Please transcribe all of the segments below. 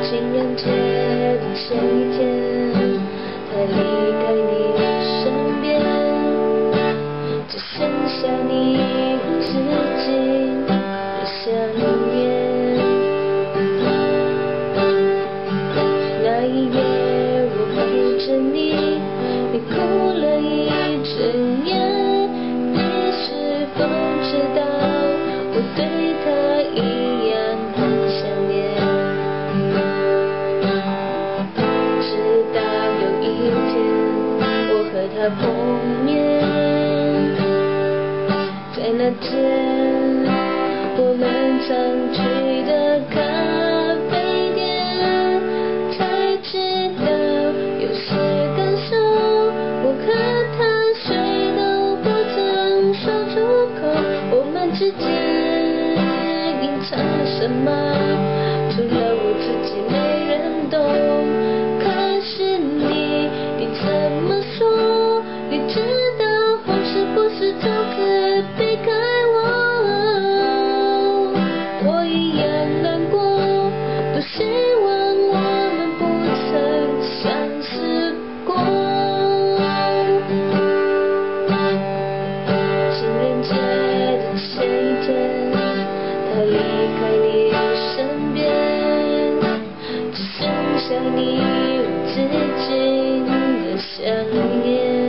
情人节的前一天，他离开你身边，只剩下你无止境的想念。那一夜我陪着你，你哭了一整夜，你是否知道我对他一样很想念？直到有一天我和他碰面，在那天我们常去的咖啡店，才知道有些感受我和他谁都不曾说出口。我们之间隐藏了什么，除了我自己没人懂。可是你怎么说？你知道后是不是都可避开我？我一样难过，多希望我们不曾相识过。情人节的前一天，他离开你身边，只剩下你无止境的想念。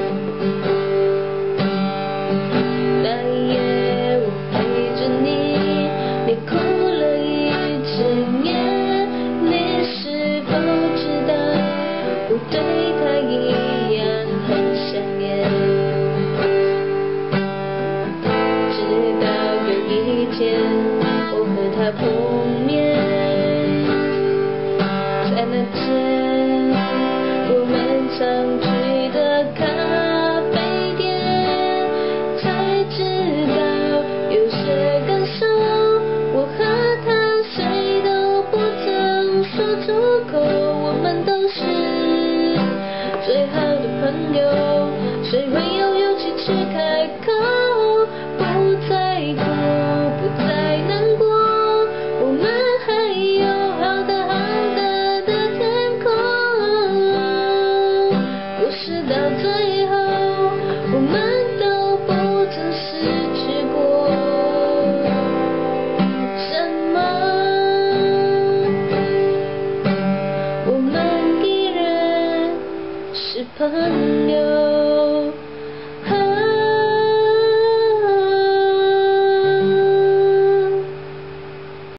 那一夜我陪着你，你哭了一整夜，你是否知道我对他一样很想念？直到有一天我和他碰面，在那天我们常去的咖啡店，才知道有些感受我和他谁都不曾说出口。我们都是最好的朋友，谁会有勇气去看